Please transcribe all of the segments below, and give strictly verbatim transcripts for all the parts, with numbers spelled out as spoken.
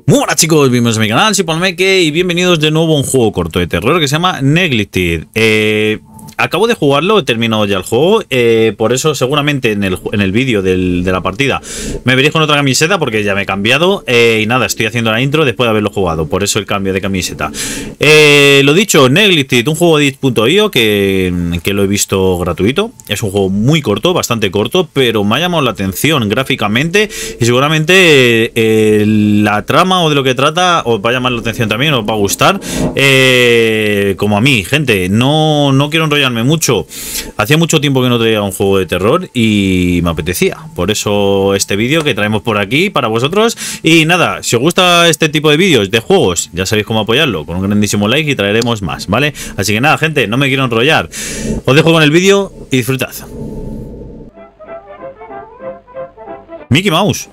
Muy buenas chicos, bienvenidos a mi canal, soy Palmeque y bienvenidos de nuevo a un juego corto de terror que se llama Neglected. Eh, acabo de jugarlo, he terminado ya el juego, eh, por eso seguramente en el, en el vídeo de la partida me veréis con otra camiseta porque ya me he cambiado. Eh, y nada, estoy haciendo la intro después de haberlo jugado, por eso el cambio de camiseta. Eh, lo dicho, Neglected, un juego de itch punto i o que, que lo he visto gratuito. Es un juego muy corto, bastante corto, pero me ha llamado la atención gráficamente y seguramente eh, la trama o de lo que trata os va a llamar la atención también, os va a gustar. Eh, como a mí, gente, no, no quiero enrollarme mucho. Hacía mucho tiempo que no traía un juego de terror y me apetecía. Por eso este vídeo que traemos por aquí para vosotros. Y nada, si os gusta este tipo de vídeos de juegos, ya sabéis cómo apoyarlo, con un grandísimo like y traeremos más, ¿vale? Así que nada, gente, no me quiero enrollar. Os dejo con el vídeo y disfrutad. Mickey Mouse.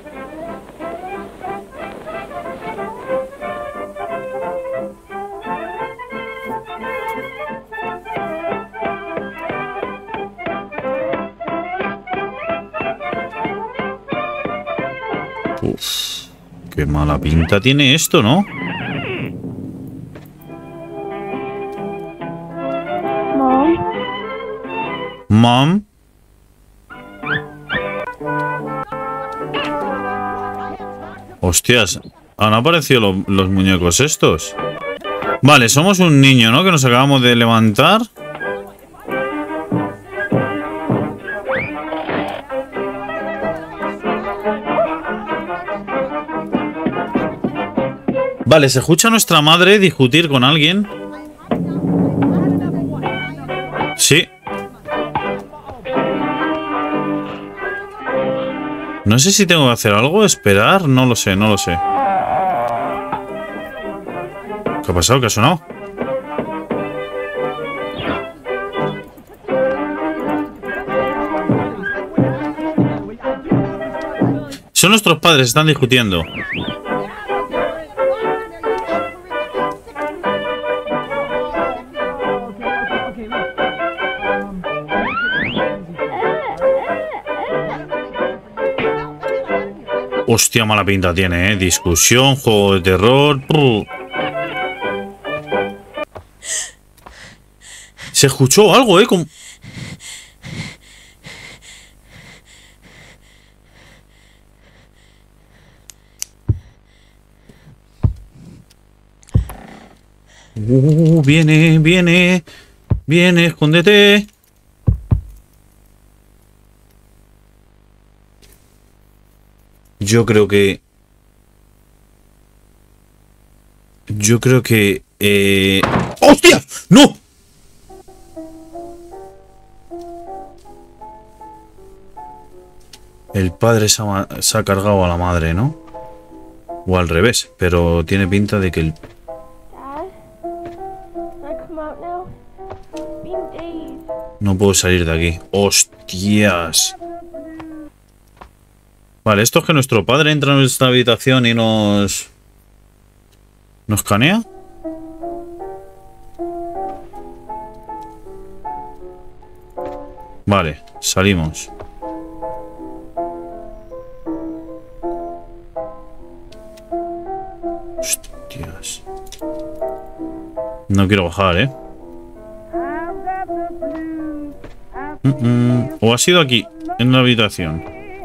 Uf, qué mala pinta tiene esto, ¿no? Mom. Mom. Hostias, han aparecido lo, los muñecos estos. Vale, somos un niño, ¿no? Que nos acabamos de levantar. Vale, se escucha a nuestra madre discutir con alguien. Sí. No sé si tengo que hacer algo, esperar, no lo sé, no lo sé. ¿Qué ha pasado? ¿Qué ha sonado? Son nuestros padres, están discutiendo. Hostia, mala pinta tiene, ¿eh? Discusión, juego de terror. Brr. Se escuchó algo, ¿eh? Como... Uh, viene, viene. Viene, escóndete. Yo creo que... Yo creo que... Eh... ¡Hostia! ¡No! El padre se ha, se ha cargado a la madre, ¿no? O al revés, pero tiene pinta de que el... No puedo salir de aquí. ¡Hostias! Vale, esto es que nuestro padre entra en nuestra habitación y nos... ¿Nos escanea? Vale, salimos. Hostias. No quiero bajar, ¿eh? Mm -mm. ¿O ha sido aquí, en la habitación?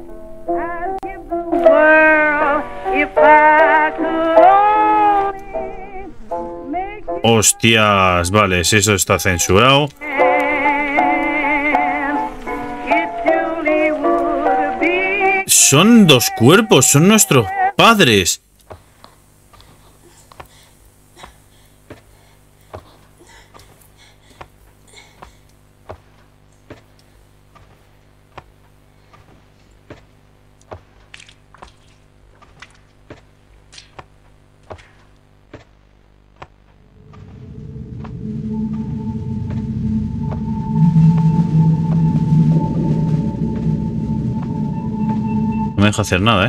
Hostias, vale, si eso está censurado. Son dos cuerpos, son nuestros padres. No me deja hacer nada, ¿eh?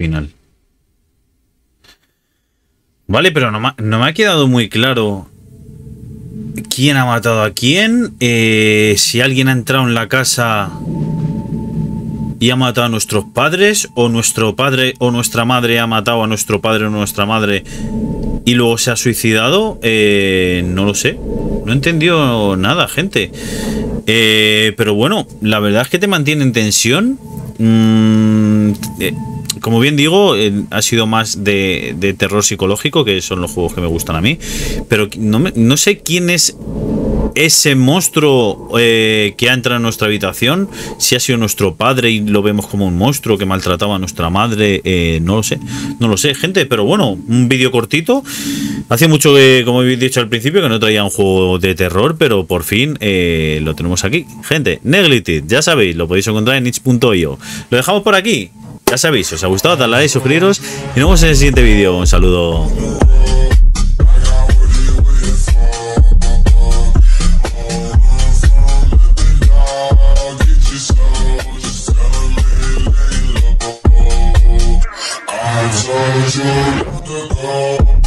final. Vale, pero no me, no me ha quedado muy claro quién ha matado a quién. Eh, si alguien ha entrado en la casa y ha matado a nuestros padres, o nuestro padre o nuestra madre ha matado a nuestro padre o nuestra madre y luego se ha suicidado. Eh, no lo sé. No he entendido nada, gente. Eh, pero bueno, la verdad es que te mantiene en tensión. Mm, eh, como bien digo, eh, ha sido más de, de terror psicológico, que son los juegos que me gustan a mí. Pero no, me, no sé quién es ese monstruo eh, que ha entrado en nuestra habitación. Si ha sido nuestro padre y lo vemos como un monstruo que maltrataba a nuestra madre. Eh, no lo sé. No lo sé, gente. Pero bueno, un vídeo cortito. Hacía mucho que, como he dicho al principio, que no traía un juego de terror, pero por fin eh, lo tenemos aquí. Gente, Neglected, ya sabéis, lo podéis encontrar en itch punto io. Lo dejamos por aquí. Ya sabéis, si os ha gustado, dadle a like, suscribiros y nos vemos en el siguiente vídeo. Un saludo. I told you to go.